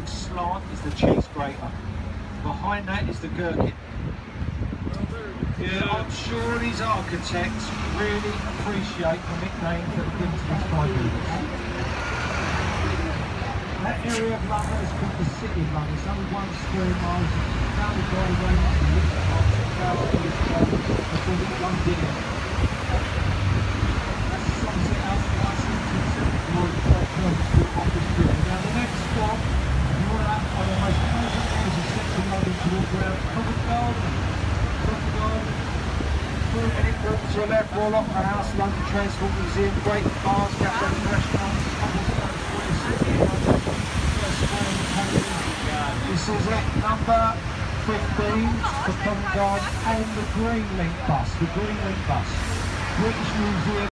big slant is the cheese grater. Behind that is the gherkin. Yeah, I'm sure these architects really appreciate the nicknames that are given to these fibres. That area of London is called the City of London. It's only 1 square miles. It's founded by the very much the London. That's Sunset Outside, 1774 office building. Now the next stop, you want to have one of the most pleasant areas of central London to walk around Covent Garden. Covent Garden. 3 minute walk to your left, Warlock House, London Transport Museum, great bars, cafes, restaurants, Cobblestone Square, City of London. This is at number 15 for Covent Garden and the Green Link bus, British Museum.